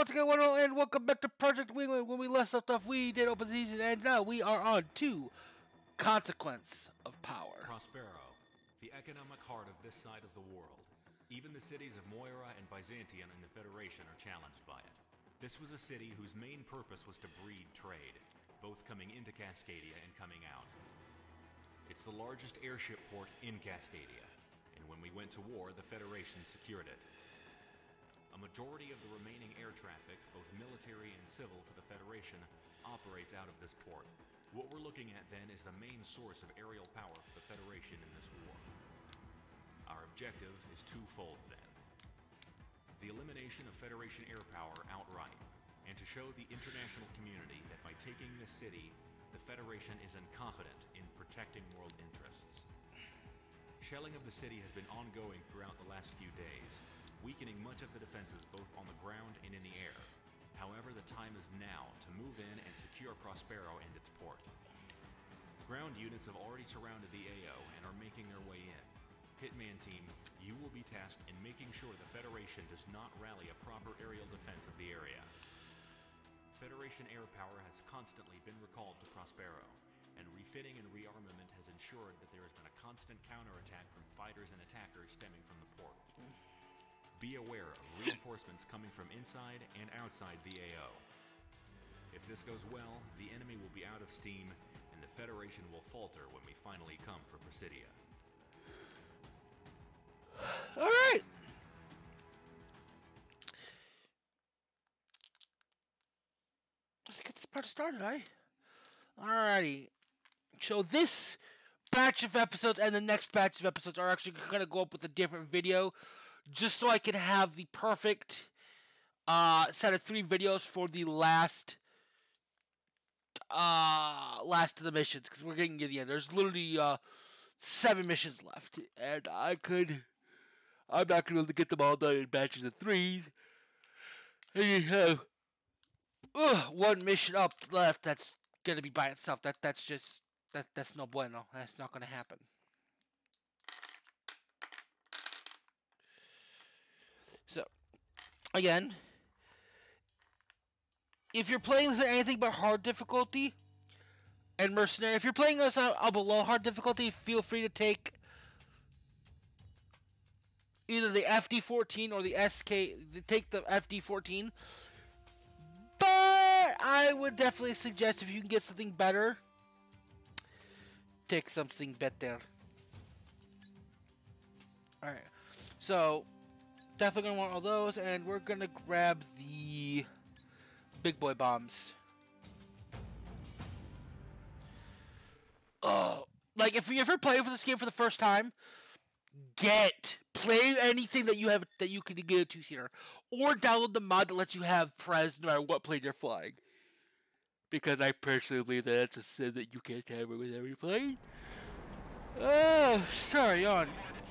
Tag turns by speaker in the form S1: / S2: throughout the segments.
S1: once again, and welcome back to Project Wingman. When we left off, we did open season, and now we are on to Consequence of Power.
S2: Prospero, the economic heart of this side of the world. Even the cities of Moira and Byzantium in the Federation are challenged by it. This was a city whose main purpose was to breed trade, both coming into Cascadia and coming out. It's the largest airship port in Cascadia, and when we went to war, the Federation secured it. A majority of the remaining air traffic, both military and civil for the Federation, operates out of this port. What we're looking at then is the main source of aerial power for the Federation in this war. Our objective is twofold then. The elimination of Federation air power outright, and to show the international community that by taking this city, the Federation is incompetent in protecting world interests. Shelling of the city has been ongoing throughout the last few days, weakening much of the defenses both on the ground and in the air. However, the time is now to move in and secure Prospero and its port. Ground units have already surrounded the AO and are making their way in. Hitman team, you will be tasked in making sure the Federation does not rally a proper aerial defense of the area. Federation air power has constantly been recalled to Prospero, and refitting and rearmament has ensured that there has been a constant counterattack from fighters and attackers stemming from the port. Be aware of reinforcements coming from inside and outside the AO. If this goes well, the enemy will be out of steam, and the Federation will falter when we finally come for Presidia.
S1: Alright! Let's get this part started, eh? Alrighty. So this batch of episodes and the next batch of episodes are actually going to go up with a different video, just so I can have the perfect set of 3 videos for the last of the missions, because we're getting to the end. There's literally 7 missions left, and I'm not going to be able to get them all done in batches of 3s. And you have 1 mission up left that's going to be by itself. That's no bueno. That's not going to happen. So, again, if you're playing this at anything but hard difficulty and mercenary, if you're playing this on below hard difficulty, feel free to take either the FD14 or the SK. Take the FD14, but I would definitely suggest, if you can get something better, take something better. Alright, so definitely gonna want all those, and we're gonna grab the big boy bombs. Like if you're playing for this game for the first time, play anything that you can get a 2-seater, or download the mod that lets you have Prez no matter what plane you're flying. Because I personally believe that it's a sin that you can't have it with every plane. Oh, sorry, on.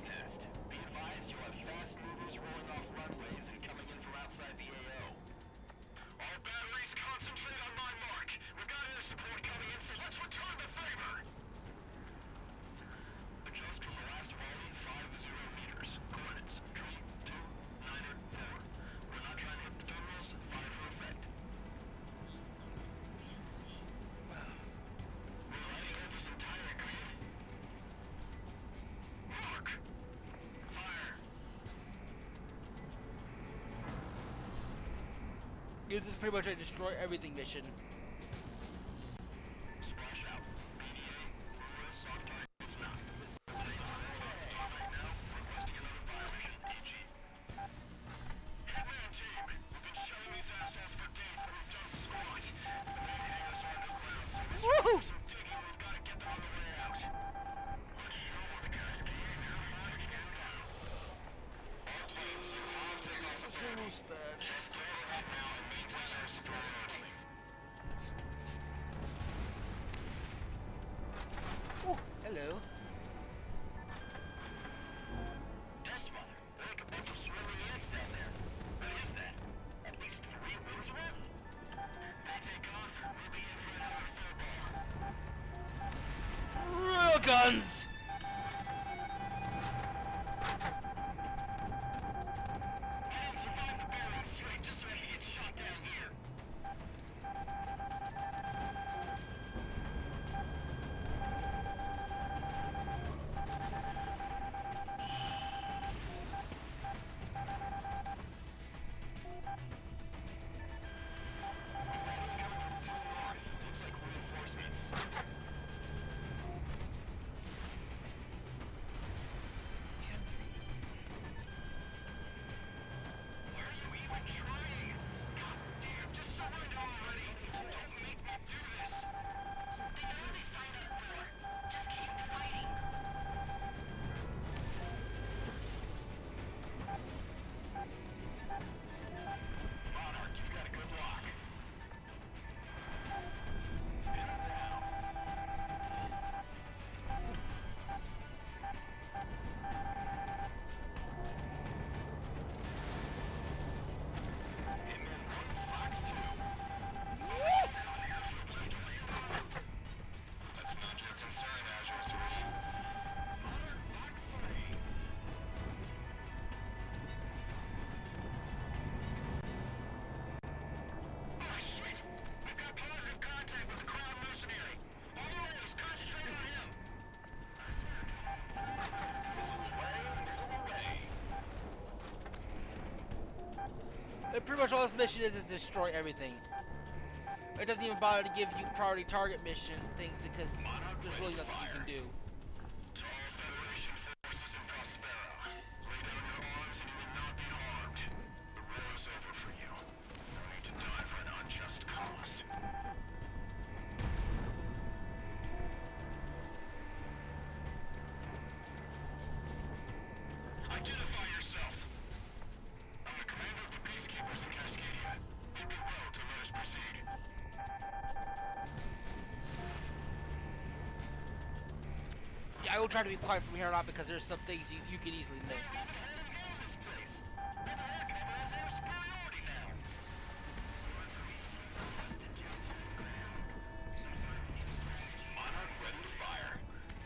S1: This is pretty much a destroy everything mission.
S3: Splash out. PDA. Soft targets not. Requesting another fire mission. EG. Hitman team. We've been shutting these assets for days, but we've done squat. The main hangars are underground, so we should do some digging. We've got to get them on the way out. Lucky you over the Cascade. They're hard to get down. All teams, you have takeoff.
S1: It's bad. Oh, hello.
S3: Yes, Mother. They're like a bunch of swimming ants down there. What is that? At least 3 wings worth? They take off, we'll be in for another full ball.
S1: Real guns!
S3: Get in, survive the bearing straight, just so I can get shot down.
S1: pretty much all this mission is destroy everything. It doesn't even bother to give you priority target mission things because there's really nothing you can do.
S3: To all Federation forces in Prospero, lay down your arms and you will not be harmed. The war is over for you. No need to die for an unjust cause. Identify yourself. I'm the commander of the peacekeepers in Cascadia. You'd be well to let us proceed.
S1: Yeah, I will try to be quiet from here on out because there's some things you can easily miss.
S3: Monarch ready to fire.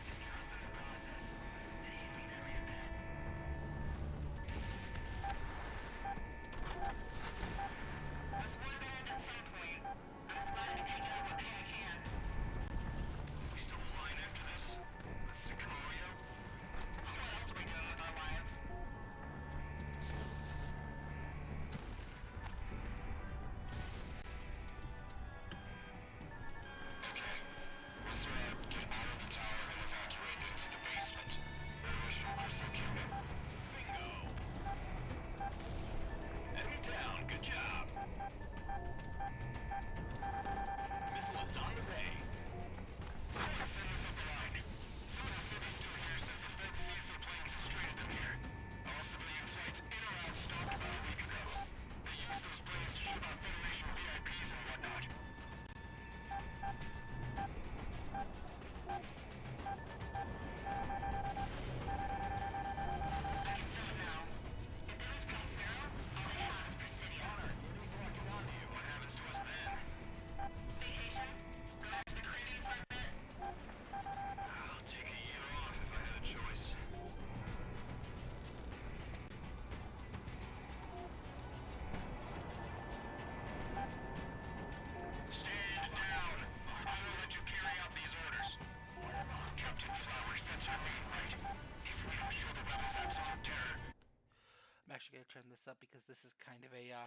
S3: We still flying after this? With Sicario? What else are we doing with our lives? Okay. Let's get out of the tower and evacuate into the basement. Where is your crystal cube? Bingo. Enemy down. Good job. Missile is on the way. Someone send us up the line. Some of the city's still here since the Fed seized their planes and stranded them here. All civilian flights in or out stopped about a week ago. They used those planes to ship out Federation VIPs and whatnot. What happens to us then? I'll take a year off if I had a choice. Stand down. I will let you carry out these orders. Captain Flowers, that's your name, right? If we don't show the rebels absolute terror,
S1: I'm actually gonna turn this up because this is kind of a yeah.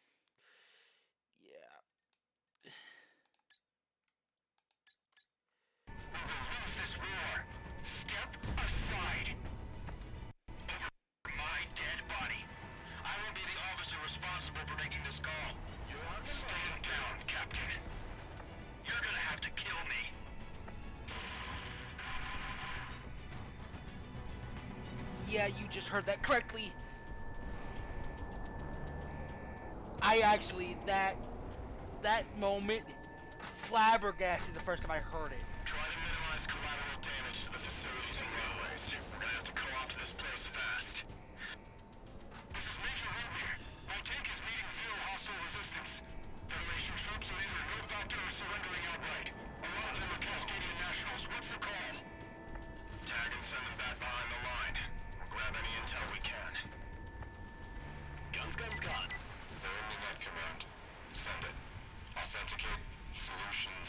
S3: we will lose this war. Step aside. Over my dead body. I will be the officer responsible for making this call. Stand down, Captain. You're gonna have to kill me.
S1: Yeah, you just heard that correctly. I actually that moment flabbergasted the first time I heard it.
S3: Try to minimize collateral damage to the facilities and railways. We're gonna have to co-opt this place fast. This is Major Ruby. My tank is meeting zero hostile resistance. Federation troops are either no factor or surrendering outright. A lot of them are Cascadian nationals. What's the call? Tag and send them back behind the line. We'll grab any intel we can. Guns, guns, guns. They're in the net command. Send it. Authenticate. Solutions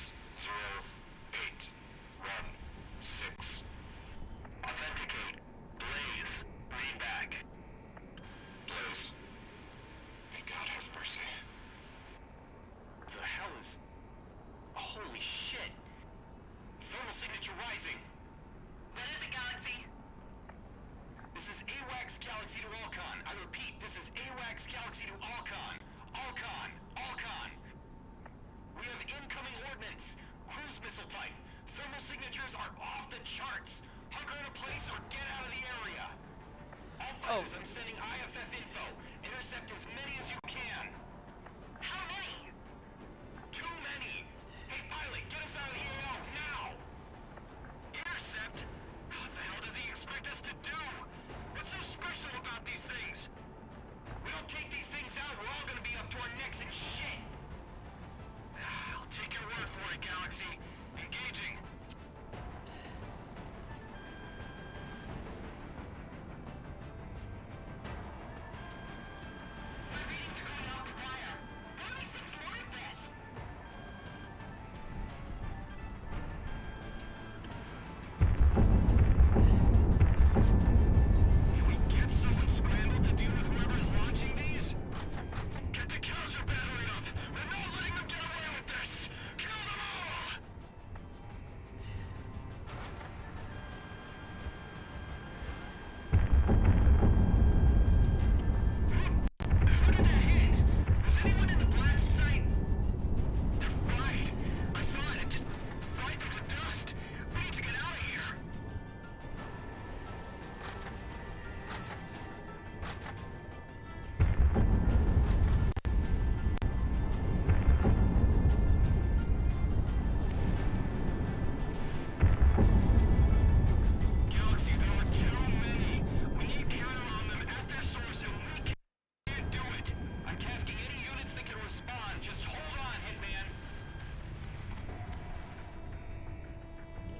S3: 0816. Authenticate. Blaze. Read back. Blaze. May God have mercy. The hell is... Holy shit! Thermal signature rising. What is it, Galaxy? This is AWACS Galaxy to Alcon. I repeat, this is AWACS Galaxy to Alcon. Alcon. Alcon. We have incoming ordnance. Cruise missile type. Thermal signatures are off the charts. Hunker in a place or get out of the area. All fighters, I'm sending IFF info. Intercept as many as you can. How many? Too many. Hey, pilot, get us out of the AO now. Intercept? What the hell does he expect us to do? What's so special about these things? We don't take these things out, we're all gonna be up to our necks in shit. I'll take your word for it, Galaxy. Engaging.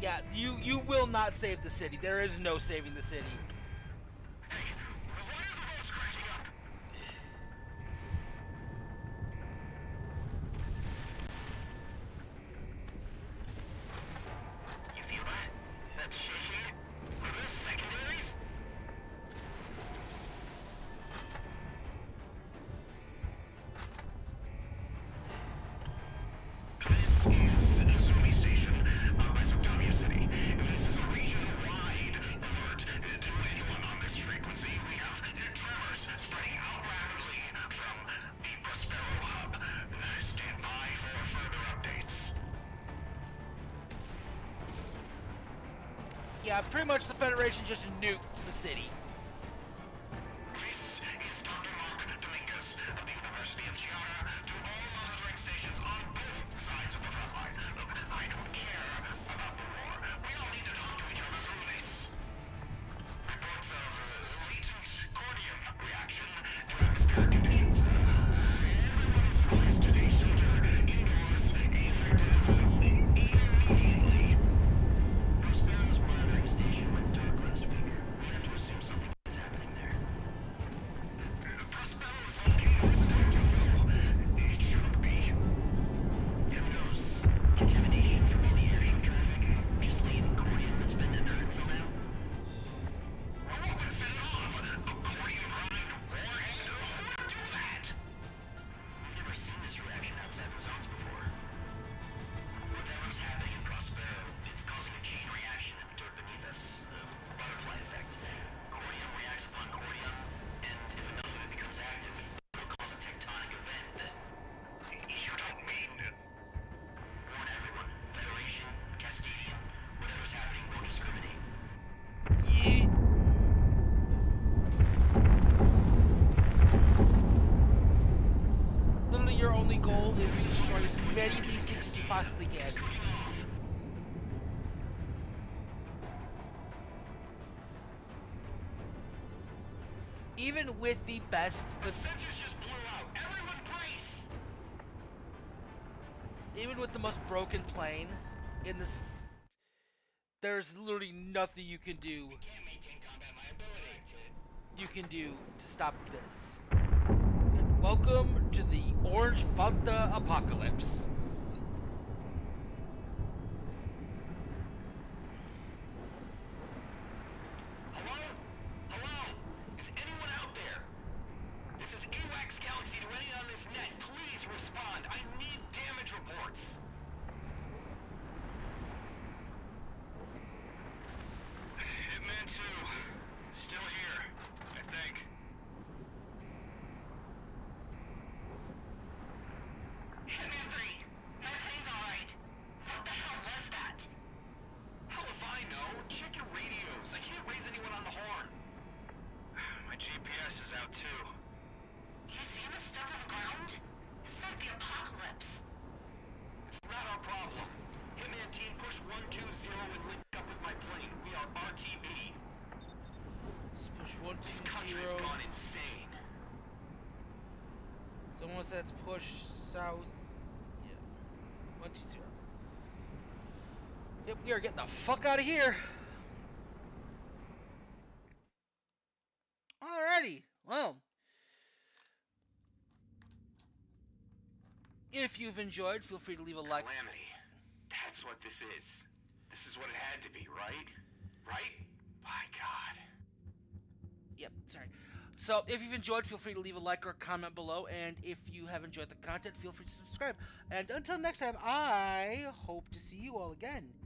S1: Yeah, you will not save the city. There is no saving the city.
S3: Hey, why are the boats crashing up? You feel that? That's shaking? Are those secondaries? This is Azumi Station, west of Tokyo City. This is a region-wide alert to anyone on this frequency. We have tremors spreading out rapidly from the Prospero hub. Stand by for further updates.
S1: Yeah, pretty much the Federation just nuked the city.
S3: This is Dr. Mark Dominguez of the University of Chiara to all monitoring stations on both sides of the front line. Look, I don't care about the war. We all need to talk to each other through this. Reports of latent cordium reaction to atmospheric conditions. Everyone is advised to take shelter indoors, effective immediately. Prospero's monitoring station went dark last week. We have to assume something is happening there. Prospero's volcano isn't active, though. It should be. Who knows? Contamination from all the airship traffic. Just leave cordium that's been inert until now. Well, what would set it off? A cordium-primed warhead? Who would do that? We've never seen this reaction outside the zones before. Whatever's happening in Prospero, it's causing a chain reaction in the dirt beneath us. A butterfly effect. Cordium reacts upon cordium, and if enough of it becomes active, it'll cause a tectonic event that... You don't mean... Warn everyone. Federation, Castilian, whatever's happening won't discriminate.
S1: Yeet. Literally, your only goal is to destroy as many of these things as you possibly can. Even with the best,
S3: Sensors just blew out. Everyone brace!
S1: even with the most broken plane in this, there's literally nothing you can do.
S3: Can't maintain combat viability.
S1: You can do to stop this. And welcome to the Orange Fanta Apocalypse.
S3: Hello? Hello? Is anyone out there? This is AWACS Galaxy to anyone on this net. Please respond. I need damage reports. Hitman 2. Still here, I think. Hitman 3. My plane's alright. What the hell was that? Hell if I know. Check your radios. I can't raise anyone on the horn. My GPS is out too. You see the stuff on the ground? It's like the apocalypse. It's not our problem. Hitman team, push 120 and link up with my plane. We are RTB.
S1: Let's push
S3: This country's
S1: 120.
S3: gone insane.
S1: Someone says push south. Yeah. 120. Yep, we are getting the fuck out of here. Alrighty. Well, if you've enjoyed, feel free to leave a like.
S3: Calamity. That's what this is. This is what it had to be, right? Right? My God.
S1: Yep, sorry. So, if you've enjoyed, feel free to leave a like or a comment below. And if you have enjoyed the content, feel free to subscribe. And until next time, I hope to see you all again